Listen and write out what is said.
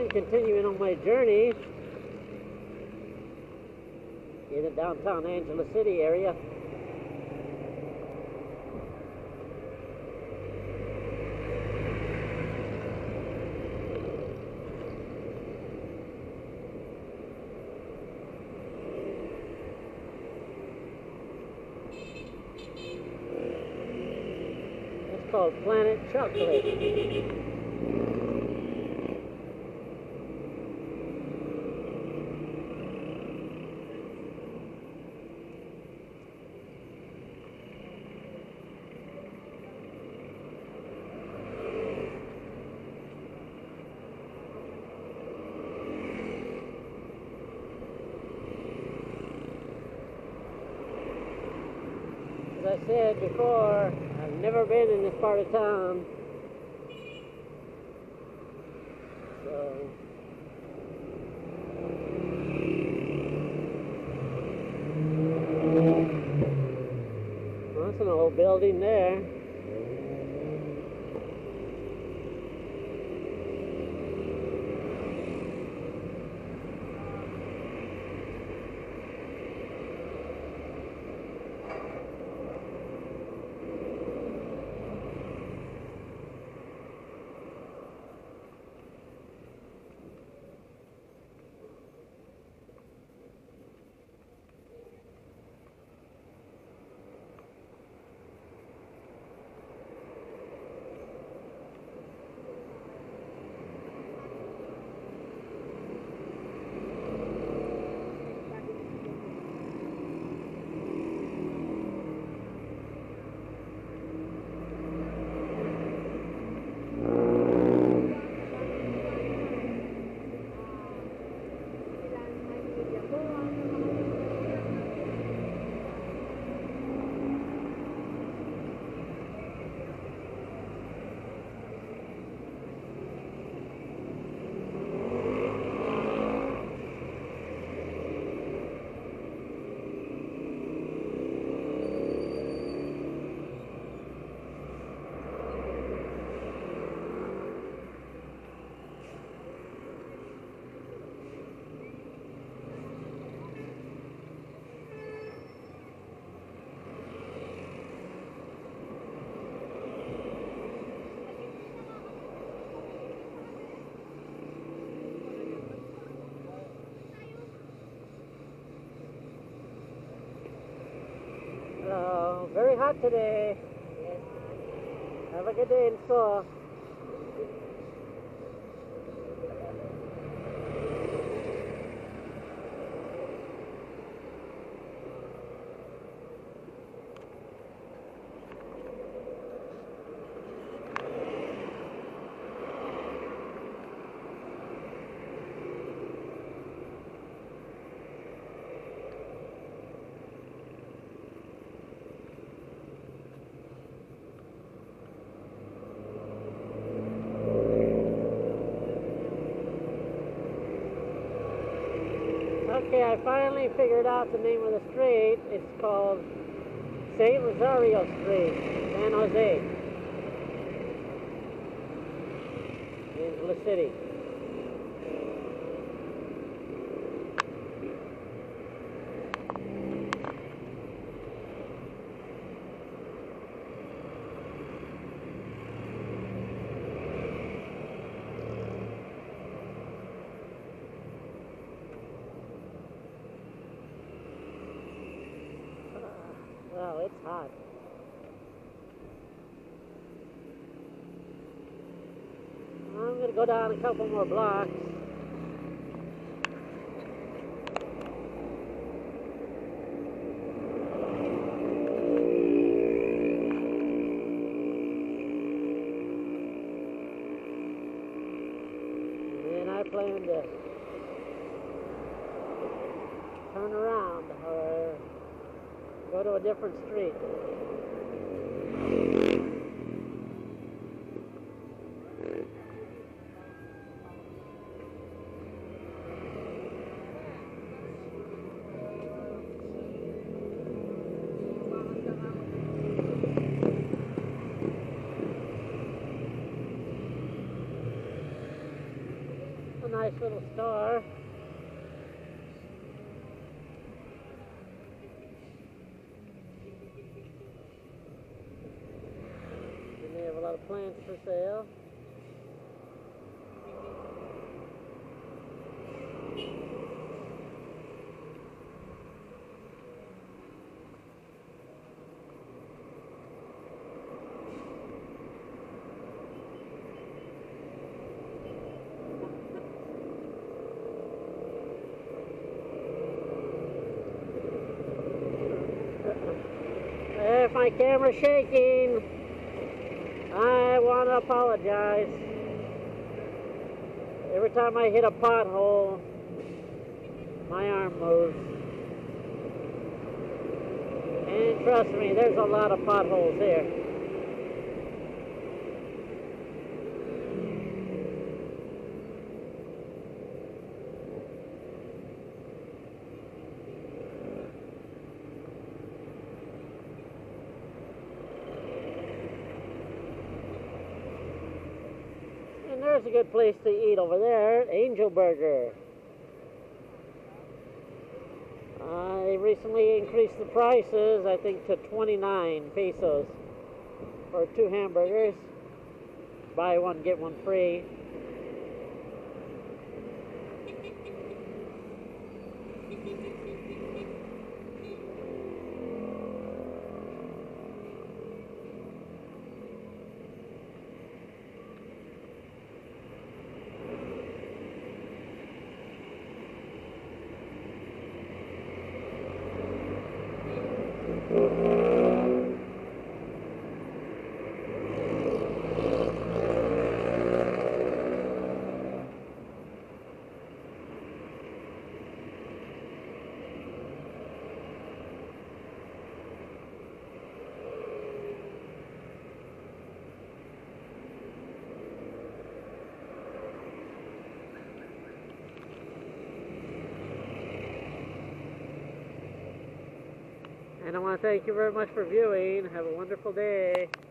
And continuing on my journey in the downtown Angela City area. It's called Planet Chocolate. As I said before, I've never been in this part of town, so well, that's an old building there. Very hot today. Have a good day in store. Okay, I finally figured out the name of the street. It's called St. Rosario Street, San Jose, Angela City. Well, it's hot. I'm going to go down a couple more blocks. And then I plan to turn around or go to a different street. nice little star. And they have a lot of plants for sale. If my camera's shaking, I want to apologize. Every time I hit a pothole, my arm moves. And trust me, there's a lot of potholes here. And there's a good place to eat over there, Angel Burger. They recently increased the prices, I think, to 29 pesos for 2 hamburgers. Buy one, get one free. And I want to thank you very much for viewing. Have a wonderful day.